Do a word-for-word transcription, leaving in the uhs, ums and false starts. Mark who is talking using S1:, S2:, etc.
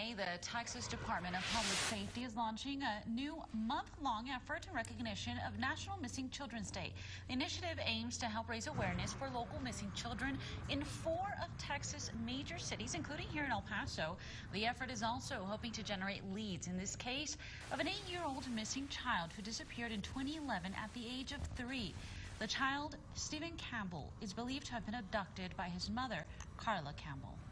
S1: Today, the Texas Department of Public Safety is launching a new month-long effort in recognition of National Missing Children's Day. The initiative aims to help raise awareness for local missing children in four of Texas' major cities, including here in El Paso. The effort is also hoping to generate leads in this case of an eight-year-old missing child who disappeared in twenty eleven at the age of three. The child, Stephen Campbell, is believed to have been abducted by his mother, Carla Campbell.